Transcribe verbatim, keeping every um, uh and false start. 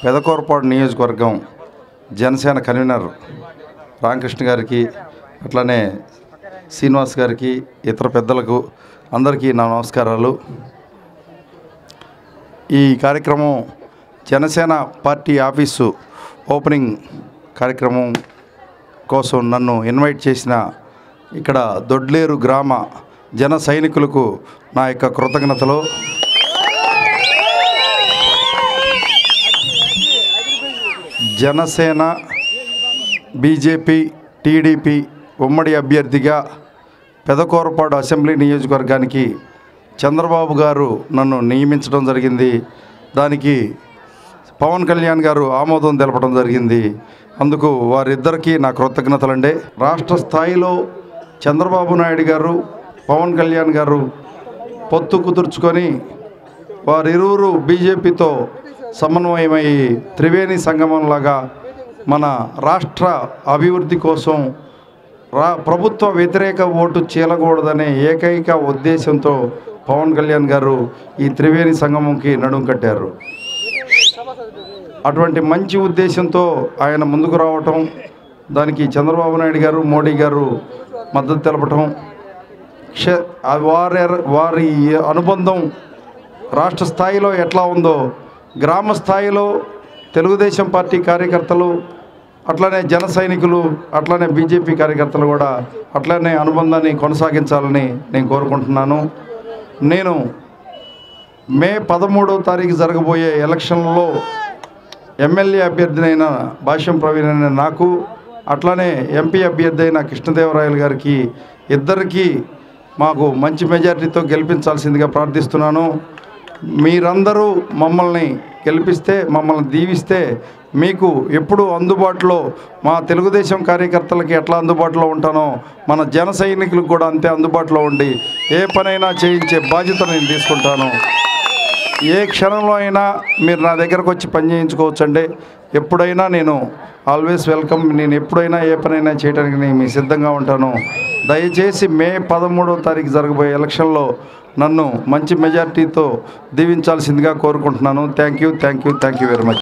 పెదకూరపాడు నియోజకవర్గం జనసేన కన్వీనర్ రామకృష్ణ గారికి, అట్లానే శ్రీనివాస్ గారికి, ఇతర పెద్దలకు అందరికీ నా నమస్కారాలు. ఈ కార్యక్రమం జనసేన పార్టీ ఆఫీసు ఓపెనింగ్ కార్యక్రమం కోసం నన్ను ఇన్వైట్ చేసిన ఇక్కడ దొడ్లేరు గ్రామ జన సైనికులకు నా యొక్క కృతజ్ఞతలు. జనసేన, బీజేపీ, టీడీపీ ఉమ్మడి అభ్యర్థిగా పెదకూరపాడు అసెంబ్లీ నియోజకవర్గానికి చంద్రబాబు గారు నన్ను నియమించడం జరిగింది. దానికి పవన్ కళ్యాణ్ గారు ఆమోదం తెలపడం జరిగింది. అందుకు వారిద్దరికీ నా కృతజ్ఞతలండి. రాష్ట్ర స్థాయిలో చంద్రబాబు నాయుడు గారు, పవన్ కళ్యాణ్ గారు పొత్తు కుదుర్చుకొని వారిరువురు బీజేపీతో సమన్వయమై త్రివేణి సంగమంలాగా మన రాష్ట్ర అభివృద్ధి కోసం రా ప్రభుత్వ వ్యతిరేక ఓటు చీలకూడదనే ఏకైక ఉద్దేశంతో పవన్ కళ్యాణ్ గారు ఈ త్రివేణి సంగమంకి నడుం కట్టారు. అటువంటి మంచి ఉద్దేశంతో ఆయన ముందుకు రావటం, దానికి చంద్రబాబు నాయుడు గారు, మోడీ గారు మద్దతు తెలపటం, క్ష వారి వారి అనుబంధం రాష్ట్ర స్థాయిలో ఎట్లా ఉందో గ్రామ స్థాయిలో తెలుగుదేశం పార్టీ కార్యకర్తలు, అట్లనే జన సైనికులు, అట్లనే బీజేపీ కార్యకర్తలు కూడా అట్లనే అనుబంధాన్ని కొనసాగించాలని నేను కోరుకుంటున్నాను. నేను మే పదమూడవ తారీఖు జరగబోయే ఎలక్షన్లలో ఎమ్మెల్యే అభ్యర్థి అయిన భాష్యం ప్రవీణ్ అయిన నాకు, అట్లనే ఎంపీ అభ్యర్థి అయిన కృష్ణదేవరాయలు గారికి ఇద్దరికీ మాకు మంచి మెజారిటీతో గెలిపించాల్సిందిగా ప్రార్థిస్తున్నాను. మీరందరూ మమ్మల్ని గెలిపిస్తే, మమ్మల్ని దీవిస్తే మీకు ఎప్పుడు అందుబాటులో, మా తెలుగుదేశం కార్యకర్తలకి ఎట్లా అందుబాటులో ఉంటానో మన జన సైనికులకు కూడా అంతే అందుబాటులో ఉండి ఏ పనైనా చేయించే బాధ్యత నేను తీసుకుంటాను. ఏ క్షణంలో అయినా మీరు నా దగ్గరకు వచ్చి పని చేయించుకోవచ్చండి. ఎప్పుడైనా నేను ఆల్వేస్ వెల్కమ్. నేను ఎప్పుడైనా ఏ పనైనా చేయడానికి నేను మీ సిద్ధంగా ఉంటాను. దయచేసి మే పదమూడవ తారీఖు జరగబోయే ఎలక్షన్లో నన్ను మంచి మెజార్టీతో దీవించాల్సిందిగా కోరుకుంటున్నాను. Thank you thank you thank you very much.